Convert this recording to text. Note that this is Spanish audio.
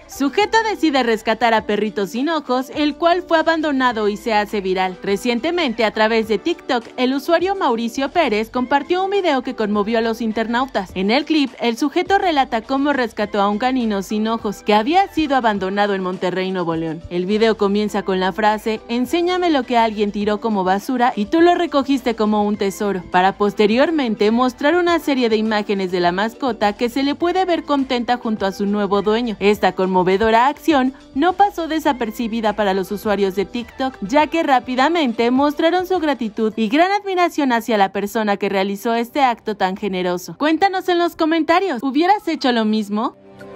Sujeto decide rescatar a perrito sin ojos, el cual fue abandonado y se hace viral. Recientemente, a través de TikTok, el usuario Mauricio Pérez compartió un video que conmovió a los internautas. En el clip, el sujeto relata cómo rescató a un canino sin ojos que había sido abandonado en Monterrey, Nuevo León. El video comienza con la frase: "Enséñame lo que alguien tiró como basura y tú lo recogiste como un tesoro", para posteriormente mostrar una serie de imágenes de la mascota que se le puede ver contenta junto a su nuevo dueño. Esta conmovedora acción no pasó desapercibida para los usuarios de TikTok, ya que rápidamente mostraron su gratitud y gran admiración hacia la persona que realizó este acto tan generoso. Cuéntanos en los comentarios, ¿hubieras hecho lo mismo?